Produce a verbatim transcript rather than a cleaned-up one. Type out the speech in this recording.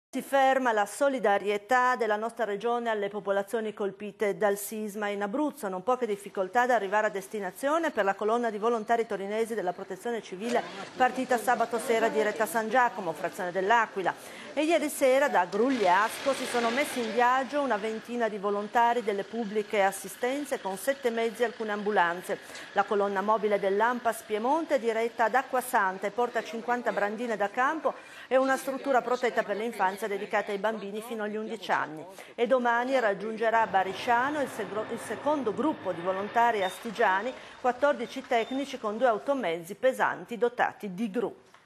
Si ferma la solidarietà della nostra regione alle popolazioni colpite dal sisma in Abruzzo. Non poche difficoltà ad arrivare a destinazione per la colonna di volontari torinesi della Protezione Civile partita sabato sera diretta a San Giacomo, frazione dell'Aquila. E ieri sera da Grugliasco si sono messi in viaggio una ventina di volontari delle pubbliche assistenze con sette mezzi e alcune ambulanze. La colonna mobile dell'Ampas Piemonte è diretta ad Acquasanta e porta cinquanta brandine da campo e una struttura protetta per l'infanzia dedicata ai bambini fino agli undici anni. E domani raggiungerà Barisciano il, il secondo gruppo di volontari astigiani, quattordici tecnici con due automezzi pesanti dotati di gru.